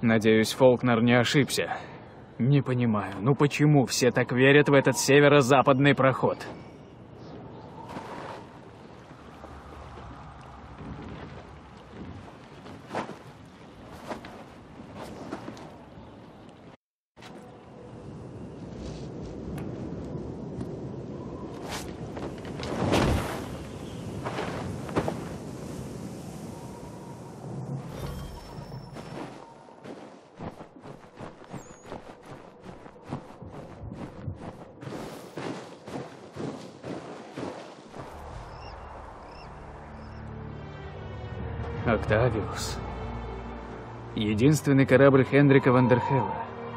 Надеюсь, Фолкнер не ошибся. Не понимаю, ну почему все так верят в этот северо-западный проход? Октавиус. Единственный корабль Хендрика Вандерхелла.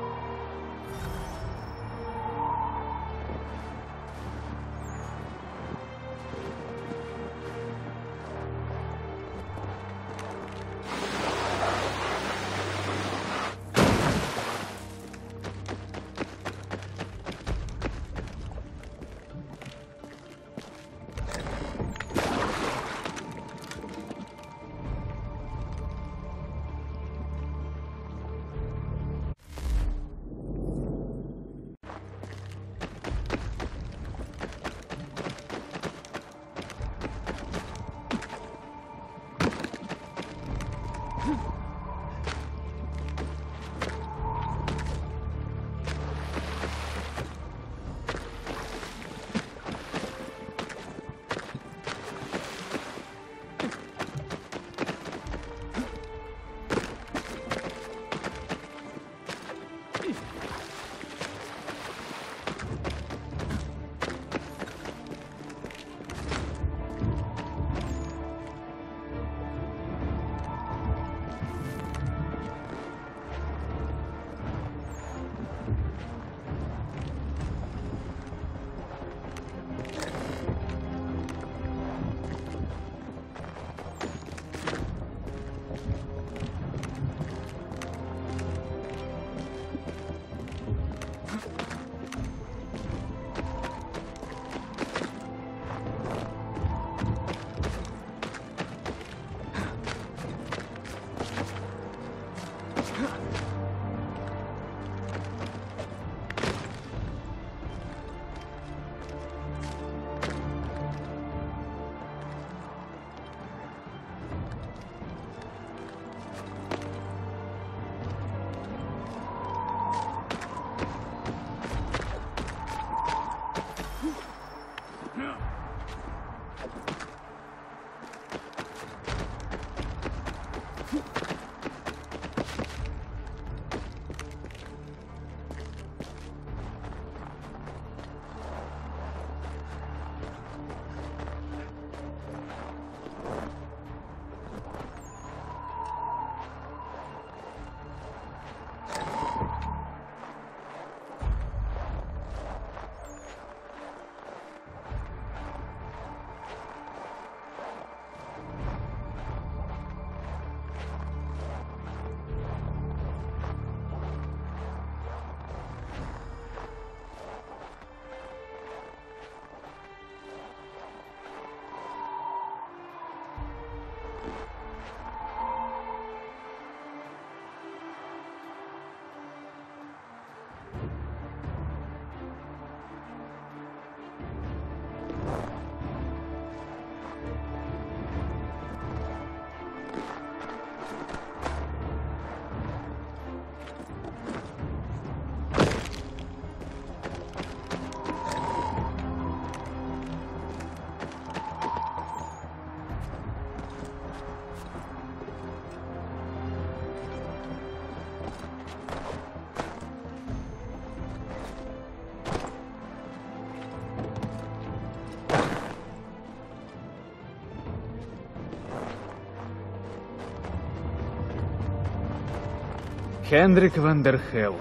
Хендрик Вандерхелл.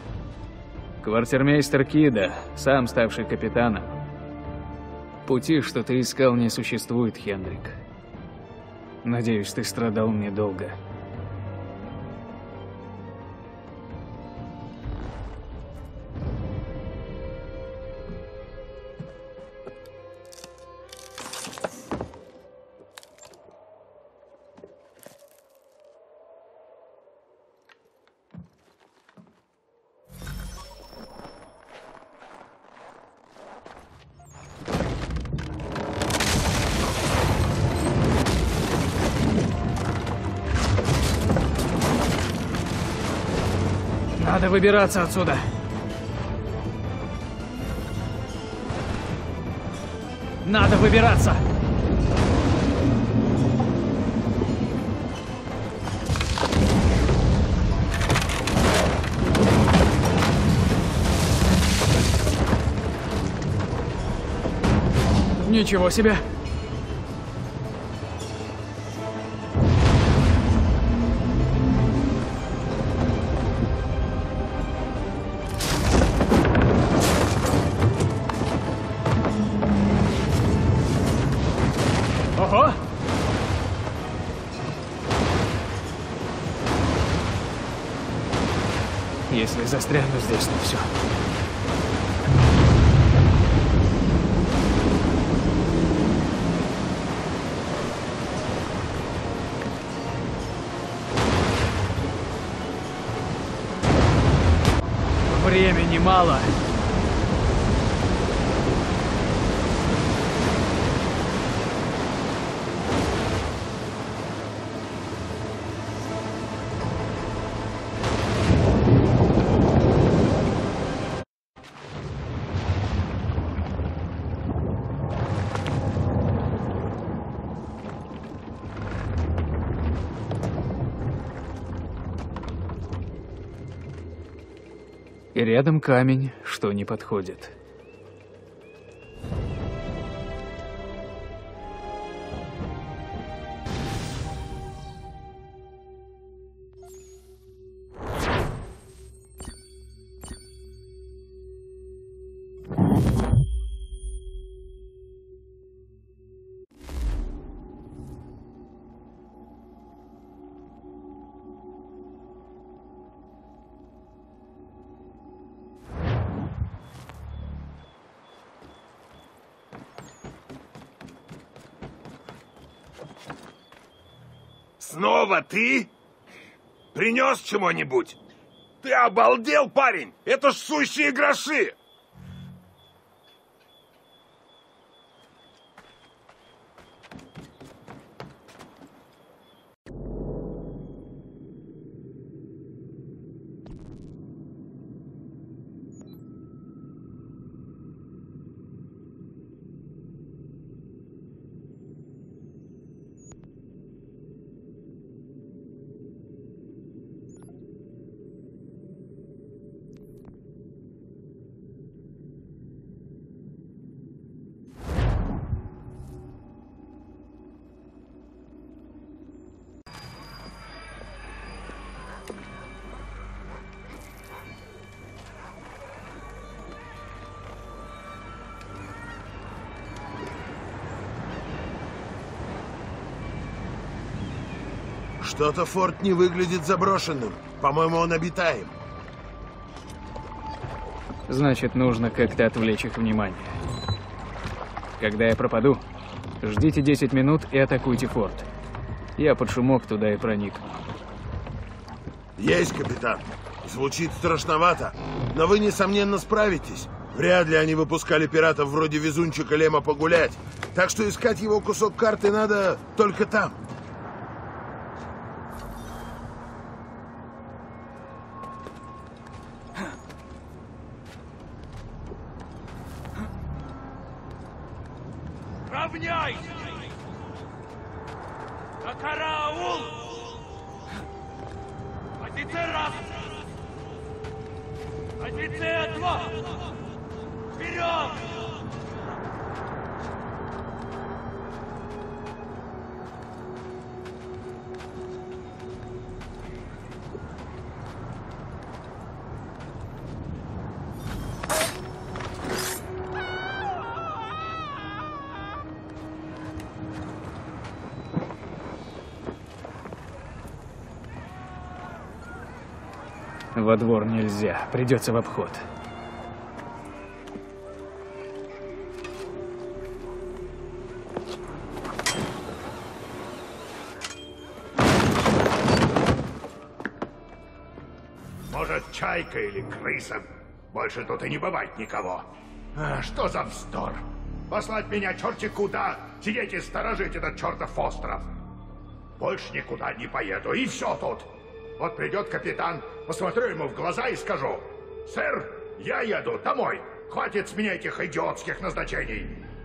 Квартирмейстер Кида, сам ставший капитаном. Пути, что ты искал, не существует, Хендрик. Надеюсь, ты страдал недолго. Надо выбираться отсюда. Надо выбираться. Ничего себе. Ого! Если застряну здесь, то все. Времени мало. И рядом камень, что не подходит. Снова ты? Принес чего-нибудь? Ты обалдел, парень? Это ж сущие гроши! Что-то форт не выглядит заброшенным. По-моему, он обитаем. Значит, нужно как-то отвлечь их внимание. Когда я пропаду, ждите 10 минут и атакуйте форт. Я под шумок туда и проникну. Есть, капитан. Звучит страшновато, но вы, несомненно, справитесь. Вряд ли они выпускали пиратов вроде везунчика Лема погулять. Так что искать его кусок карты надо только там. Равняйся! На караул! Офицер раз! Офицер два! Вперед! Во двор нельзя, придется в обход. Может, чайка или крыса? Больше тут и не бывает никого. А, что за вздор? Послать меня черти куда? Сидеть и сторожить этот чертов остров. Больше никуда не поеду, и все тут. Вот придет капитан, посмотрю ему в глаза и скажу: «Сэр, я еду домой. Хватит с меня этих идиотских назначений».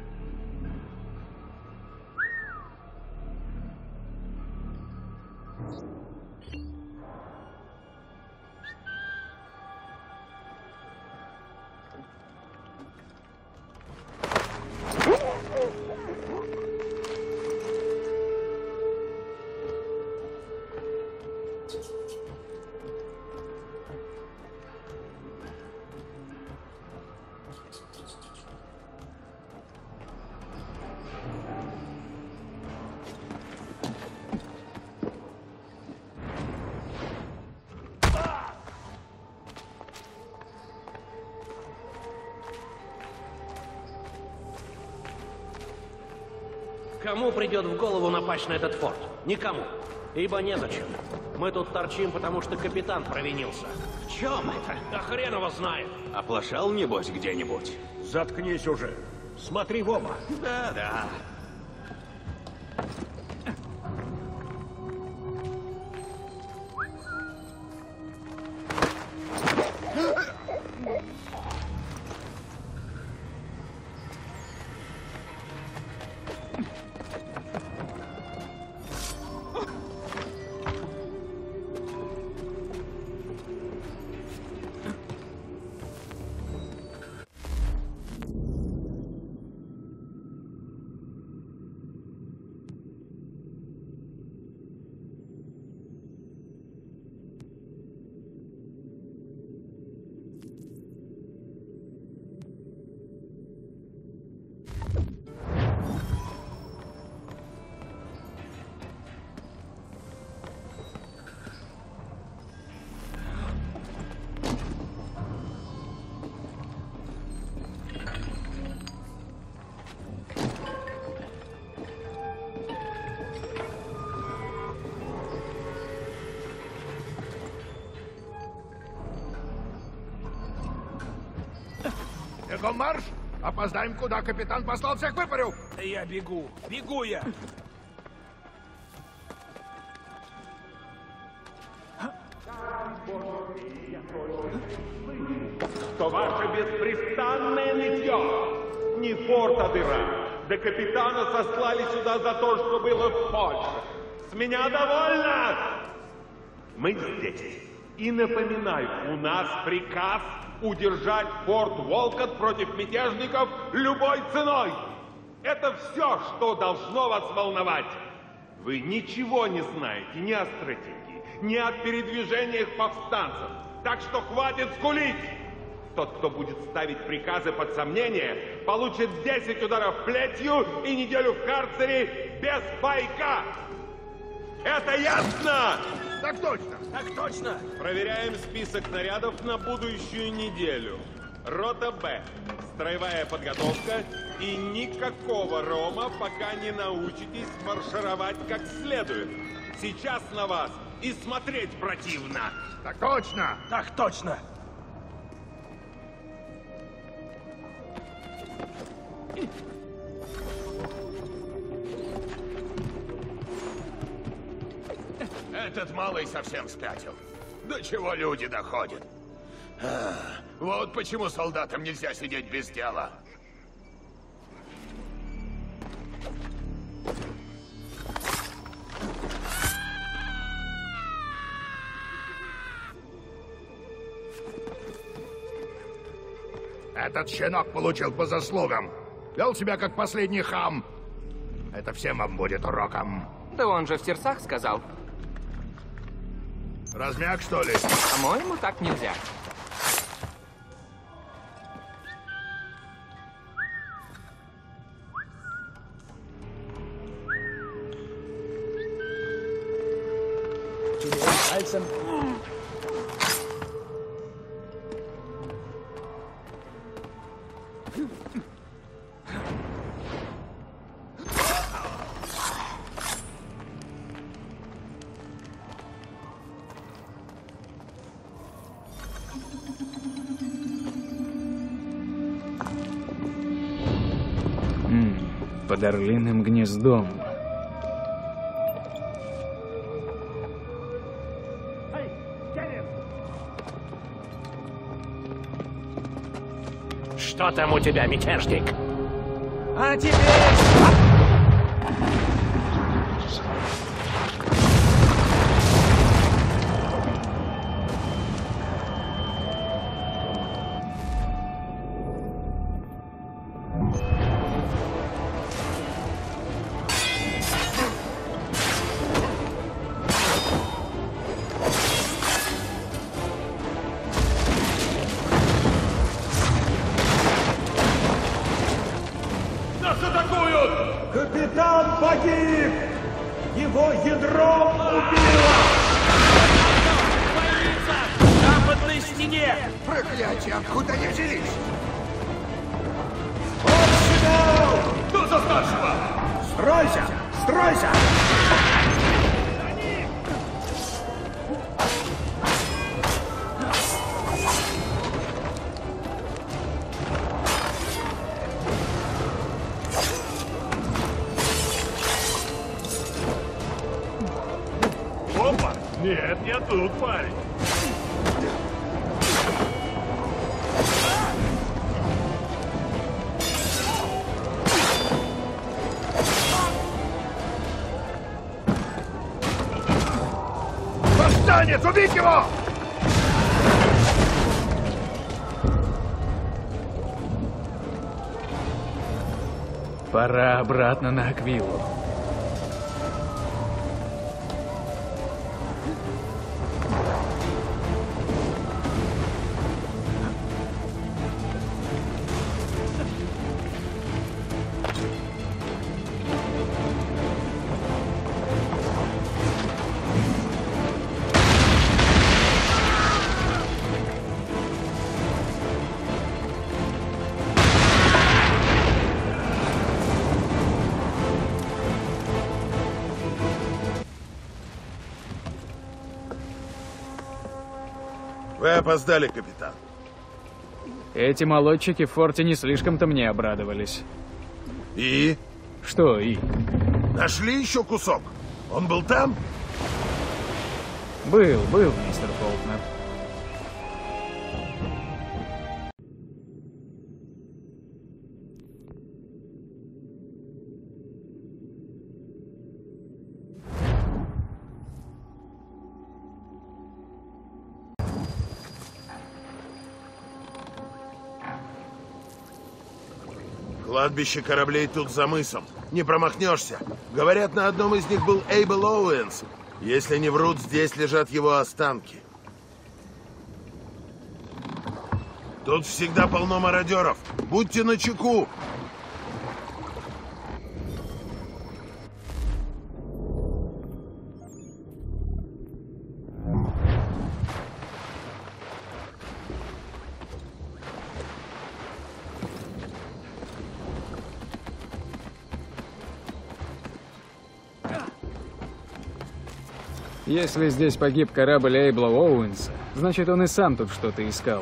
Кому придет в голову напасть на этот форт? Никому. Ибо незачем. Мы тут торчим, потому что капитан провинился. В чем это? Да хрен его знает. Оплошал, небось, где-нибудь? Заткнись уже. Смотри в оба. Да. Бегом марш! Опоздаем, куда капитан послал, всех выпарю! Я бегу. Бегу я. Что ваше беспрестанное нытье не форт, а дыра. Да капитана сослали сюда за то, что было в Польше. С меня довольно! Мы здесь. И напоминаю, у нас приказ удержать форт Волкот против мятежников любой ценой. Это все, что должно вас волновать. Вы ничего не знаете ни о стратегии, ни о передвижениях повстанцев. Так что хватит скулить. Тот, кто будет ставить приказы под сомнение, получит 10 ударов плетью и неделю в карцере без пайка. Это ясно? Так точно! Так точно. Проверяем список нарядов на будущую неделю. Рота Б. Строевая подготовка и никакого рома, пока не научитесь маршировать как следует. Сейчас на вас и смотреть противно. Так точно! Так точно. Этот малый совсем спятил. До чего люди доходят? Вот почему солдатам нельзя сидеть без дела. Этот щенок получил по заслугам. Вел себя как последний хам. Это всем вам будет уроком. Да он же в сердцах сказал. Размяк, что ли? По-моему, так нельзя. Пальцем. Под орлиным гнездом. Что там у тебя, мятежник? А теперь... Нас атакуют! Капитан погиб! Его ядро убило! В западной стене! Проклятие, откуда они взялись? Он сигнал! Кто за старшего? Стройся! Стройся! Опа! Нет, не тут, парень. Повстанец, убить его! Пора обратно на Аквилу. Вы опоздали, капитан. Эти молодчики в форте не слишком-то мне обрадовались. И? Что и? Нашли еще кусок? Он был там? Был, мистер Фолкнер. Кладбище кораблей тут за мысом. Не промахнешься. Говорят, на одном из них был Эйбл Оуэнс. Если не врут, здесь лежат его останки. Тут всегда полно мародеров. Будьте начеку. Если здесь погиб корабль Эйбла Оуэнса, значит, он и сам тут что-то искал.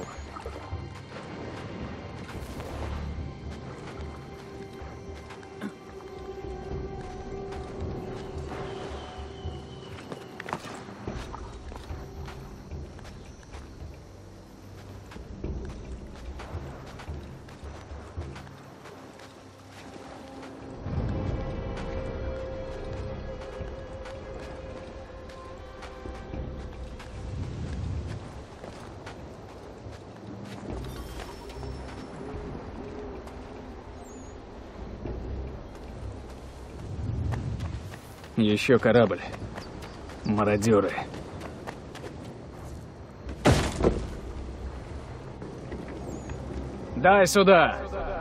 Еще корабль. Мародеры. Дай сюда!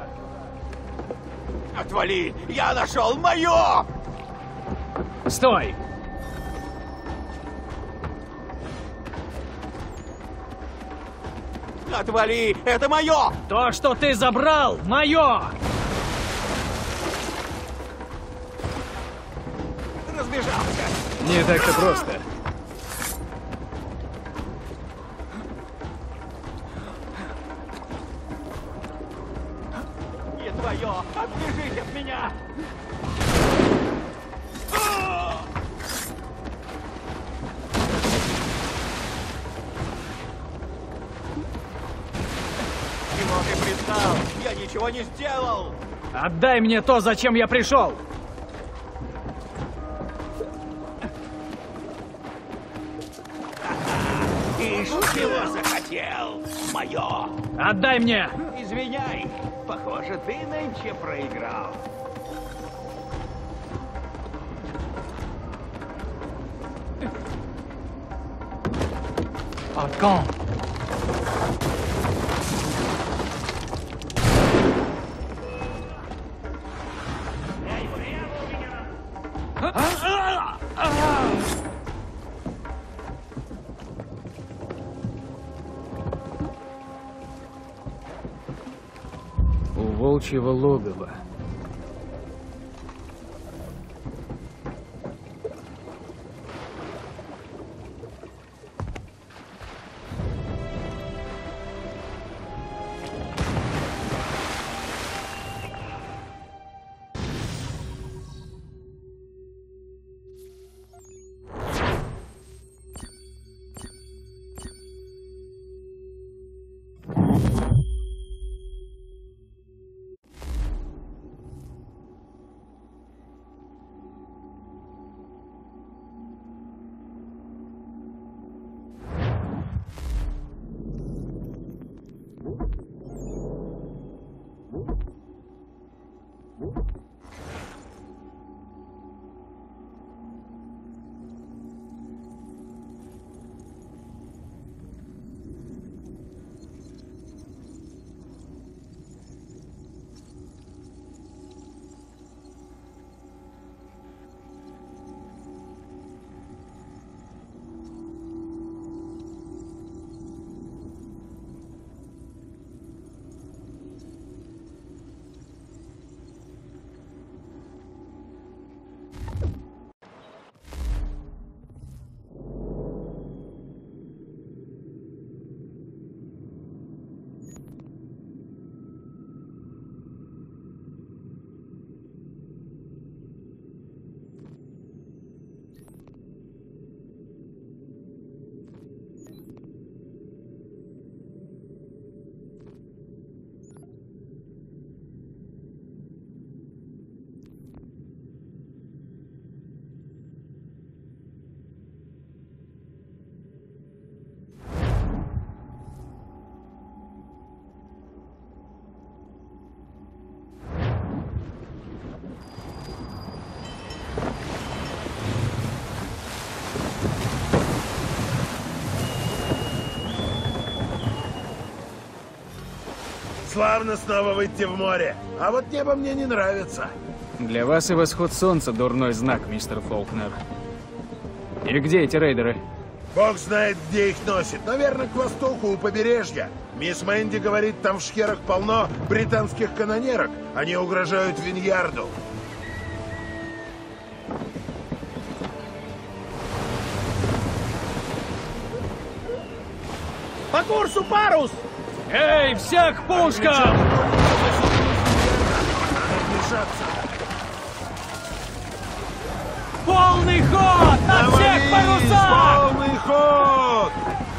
Отвали! Я нашел мое! Стой! Отвали! Это мое! То, что ты забрал, мое! Разбежался! Не так-то просто. Не твое! Отбежись от меня! капитан! Я ничего не сделал! Отдай мне то, зачем я пришел! Ишь, чего захотел? Мое! Отдай мне! Извиняй, похоже, ты нынче проиграл. Откон! У волчьего логова. Славно снова выйти в море. А вот небо мне не нравится. Для вас и восход солнца дурной знак, мистер Фолкнер. И где эти рейдеры? Бог знает, где их носит. Наверное, к востоку, у побережья. Мисс Мэнди говорит, там в шхерах полно британских канонерок. Они угрожают Виньярду. По курсу парус! Эй, всех к пушкам! Полный ход! На всех парусах! Полный ход!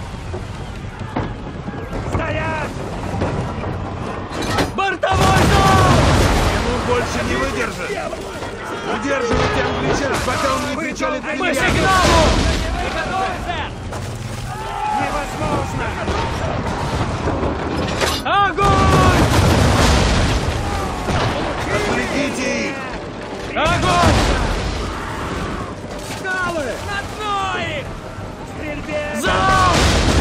Стоять! Бортовой зов! Ему больше не выдержит! Удерживайте англичан, пока он не кричали По «Виньярду». сигналу! Невозможно! Огонь! Отвлеките их! Огонь! Скалы! На дно их! Стрельбе! Залп!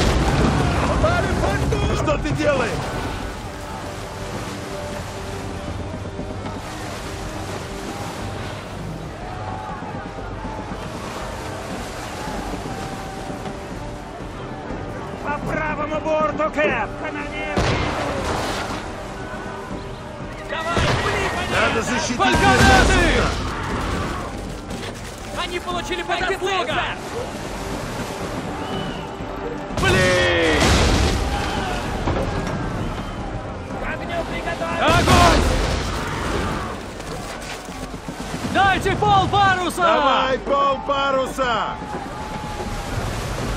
Что ты делаешь? По правому борту, Кэп! Канонер! Давай, Надо защитить Фальконеты! Они получили по заслугам! Блин! К огню приготовиться! Огонь! Дайте пол паруса! Давай, пол паруса!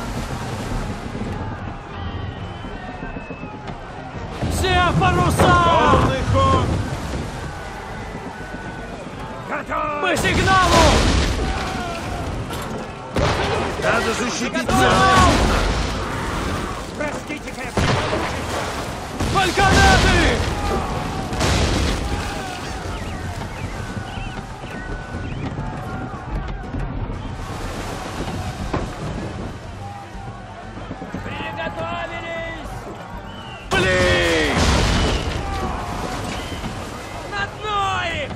Все паруса! По сигналу! Надо защитить Залп! Простите, капитан. Фальконеты! Приготовились! Блин! На дно их!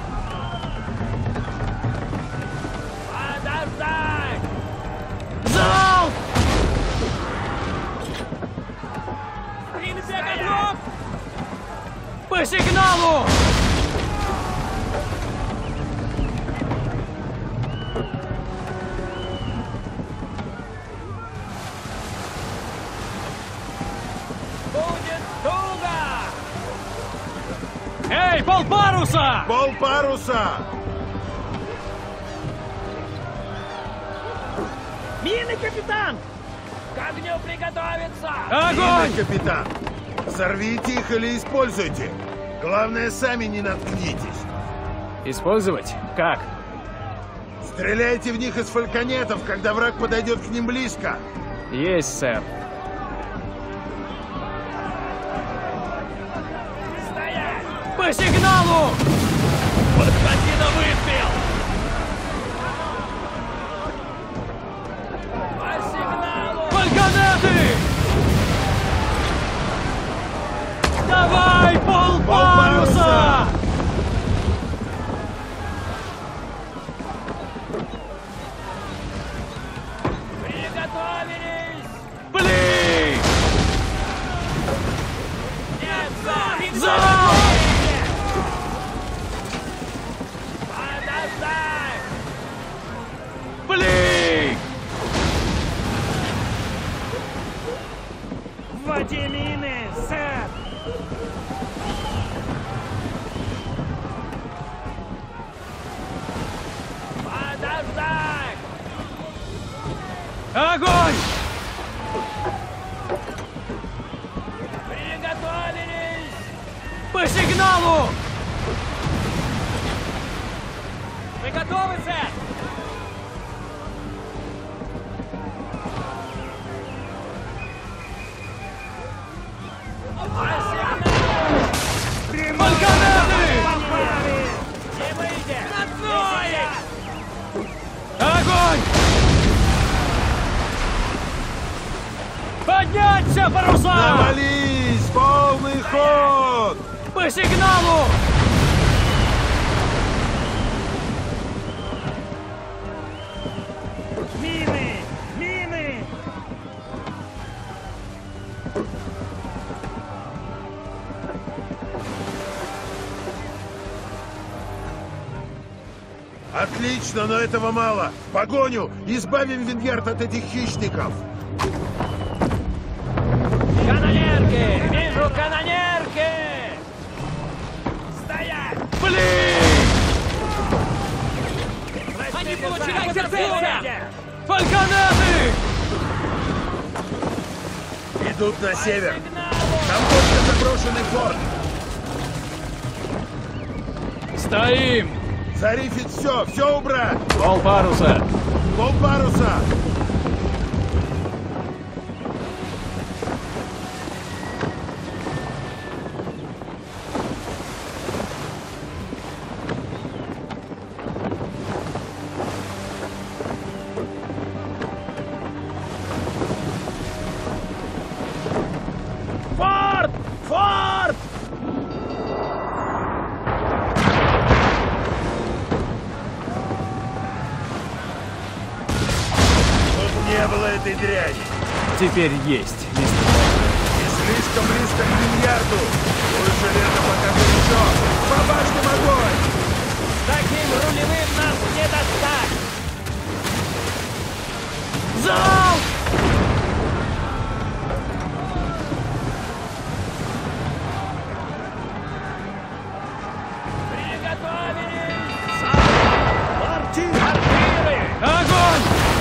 Подождать! Залп! Стрельбе готов! По сигналу! Будет туго! Эй, полпаруса! Пол паруса! Мины, капитан! К огню приготовиться! Огонь! Мины, капитан! Взорвите их или используйте. Главное, сами не наткнитесь. Использовать? Как? Стреляйте в них из фальконетов, когда враг подойдет к ним близко. Есть, сэр. Стоять! По сигналу! Подходи на выстрел! По сигналу! Фальконеты! Давай, полпаруса! Приготовились! Блин! Нет, Залп! подождать! Блин! Вводи мины, сэр! Подождать! Огонь! Приготовились! По сигналу! Вы готовы, сэр? Фальконеты! Не выйдет! На дно их! Огонь! Подняться, паруса! Навались! Полный ход! По сигналу! Мины! Мины! Отлично, но этого мало. В погоню! Избавим Вингерт от этих хищников! Канонерки! Вижу канонерки! Стоять! Блин! Они получили потерпение! Фальконеты! Идут на север. Там только заброшенный форт. Стоим! Зарифить все убрать! Полпаруса! Пол паруса! Форт! Форт! Тут не было этой дряни. Теперь есть, мистер. И слишком близко к Вингерту. Лучше лето пока горячо. По башням огонь! Таким рулевым нас не достать! Залп! Приготовились! Мортиры! Огонь!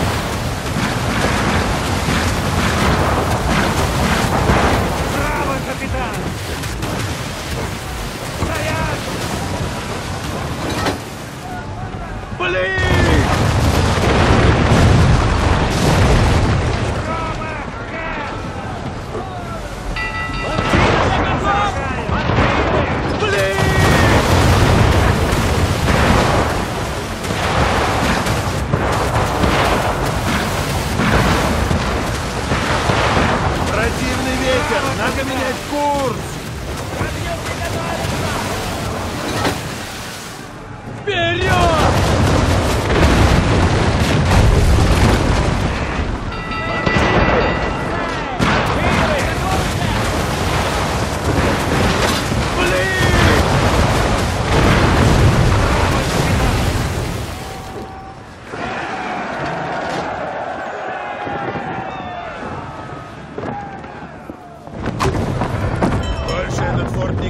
Браво, капитан! Стоять!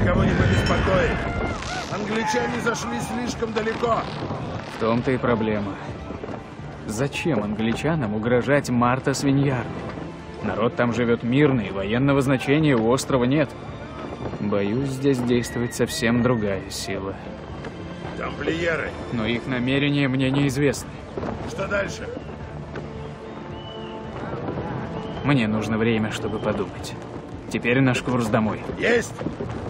никого не побеспокоит. Англичане зашли слишком далеко. В том-то и проблема. Зачем англичанам угрожать Марта-Свиньяру? Народ там живет мирный, военного значения у острова нет. Боюсь, здесь действует совсем другая сила. Тамплиеры. Но их намерения мне неизвестны. Что дальше? Мне нужно время, чтобы подумать. Теперь наш курс домой. Есть!